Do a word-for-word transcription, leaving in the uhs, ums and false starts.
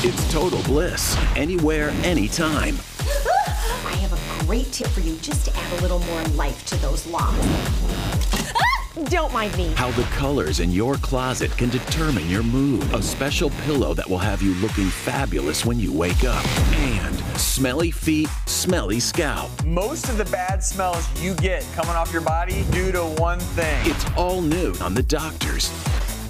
It's total bliss, anywhere, anytime. I have a great tip for you just to add a little more life to those locks. Don't mind me. How the colors in your closet can determine your mood. A special pillow that will have you looking fabulous when you wake up. And smelly feet, smelly scalp. Most of the bad smells you get coming off your body due to one thing. It's all new on The Doctors.